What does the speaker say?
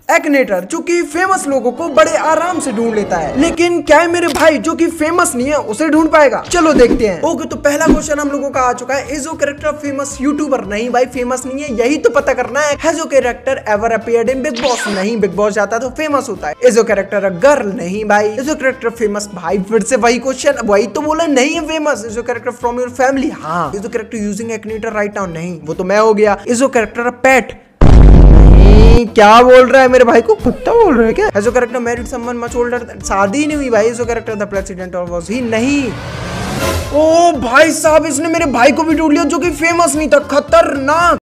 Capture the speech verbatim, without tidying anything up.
एक्नेटर जो कि फेमस लोगों को बड़े आराम से ढूंढ लेता है, लेकिन क्या है मेरे भाई जो कि फेमस नहीं है उसे ढूंढ पाएगा? चलो देखते हैं। ओके, तो पहला क्वेश्चन हम लोगों का आ चुका है, is your character famous YouTuber? नहीं भाई, फेमस नहीं है, यही तो पता करना है। Has your character ever appeared in Bigg Boss? नहीं, बिग बॉस जाता तो फेमस होता है। Is your character a girl? नहीं भाई। Is your character famous? भाई फिर से वही क्वेश्चन, वही तो बोला नहीं है famous. Is your character from your family? हाँ। Is your character using Akinator right now? नहीं, वो तो मैं हो गया। Is your character a pet? क्या बोल रहा है मेरे भाई को, कुत्ता बोल रहा है क्या? Has your character married someone much older? शादी नहीं हुई भाई। Is your character the president or was he? नहीं। ओ भाई साहब, इसने मेरे भाई को भी ढूंढ लिया जो कि फेमस नहीं था। खतरनाक।